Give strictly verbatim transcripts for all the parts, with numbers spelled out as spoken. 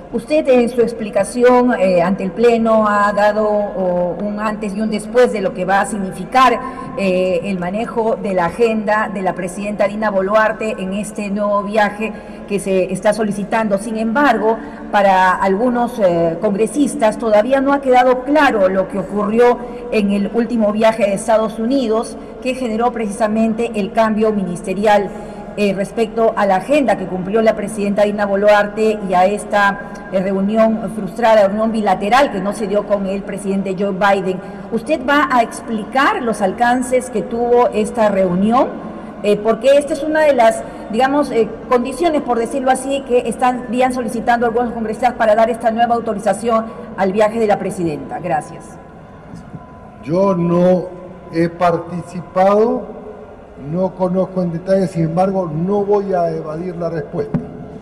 Usted en su explicación eh, ante el Pleno ha dado oh, un antes y un después de lo que va a significar eh, el manejo de la agenda de la presidenta Dina Boluarte en este nuevo viaje que se está solicitando. Sin embargo, para algunos eh, congresistas todavía no ha quedado claro lo que ocurrió en el último viaje de Estados Unidos, que generó precisamente el cambio ministerial Eh, respecto a la agenda que cumplió la presidenta Dina Boluarte y a esta eh, reunión frustrada, reunión bilateral que no se dio con el presidente Joe Biden. ¿Usted va a explicar los alcances que tuvo esta reunión? Eh, porque esta es una de las, digamos, eh, condiciones, por decirlo así, que estarían solicitando algunos congresistas para dar esta nueva autorización al viaje de la presidenta. Gracias. Yo no he participado. No conozco en detalle, sin embargo, no voy a evadir la respuesta.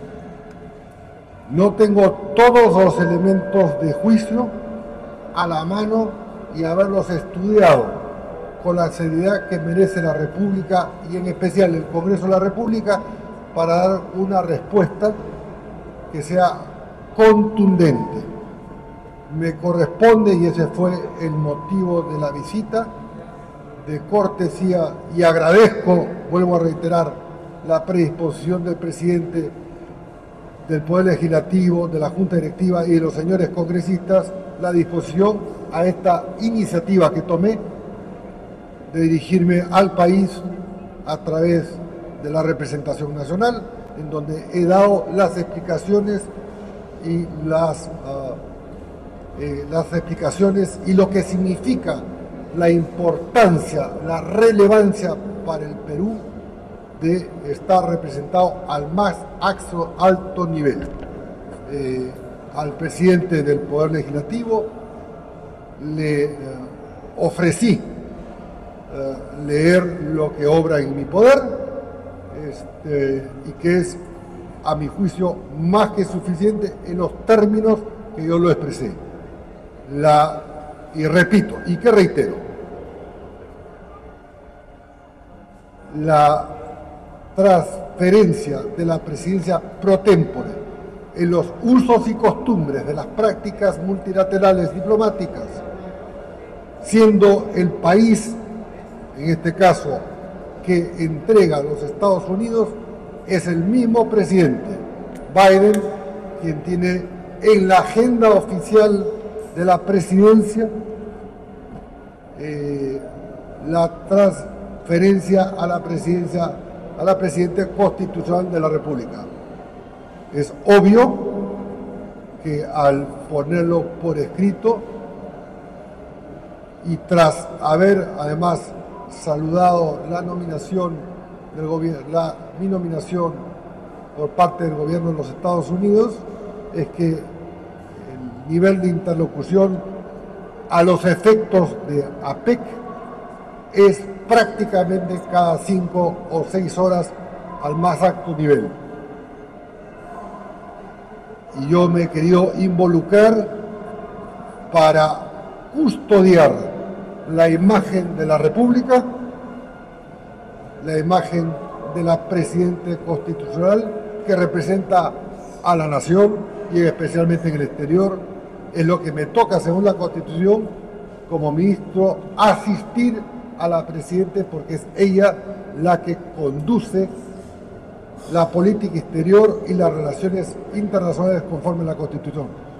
No tengo todos los elementos de juicio a la mano y haberlos estudiado con la seriedad que merece la República y en especial el Congreso de la República para dar una respuesta que sea contundente. Me corresponde, y ese fue el motivo de la visita, de cortesía, y agradezco, vuelvo a reiterar, la predisposición del presidente del Poder Legislativo, de la Junta Directiva y de los señores congresistas, la disposición a esta iniciativa que tomé de dirigirme al país a través de la representación nacional, en donde he dado las explicaciones y las, uh, eh, las explicaciones y lo que significa la importancia, la relevancia para el Perú de estar representado al más alto nivel. Eh, al presidente del Poder Legislativo le eh, ofrecí eh, leer lo que obra en mi poder, este, y que es, a mi juicio, más que suficiente en los términos que yo lo expresé. La Y repito, y que reitero, la transferencia de la presidencia pro tempore en los usos y costumbres de las prácticas multilaterales diplomáticas, siendo el país, en este caso, que entrega a los Estados Unidos, es el mismo presidente Biden quien tiene en la agenda oficial de la presidencia eh, la transferencia a la presidencia a la presidenta constitucional de la República. Es obvio que al ponerlo por escrito y tras haber además saludado la nominación del gobierno, la mi nominación por parte del gobierno de los Estados Unidos, es que nivel de interlocución a los efectos de APEC es prácticamente cada cinco o seis horas al más alto nivel. Y yo me he querido involucrar para custodiar la imagen de la República, la imagen de la Presidenta Constitucional que representa a la nación y especialmente en el exterior. Es lo que me toca, según la Constitución, como ministro, asistir a la Presidenta, porque es ella la que conduce la política exterior y las relaciones internacionales conforme a la Constitución.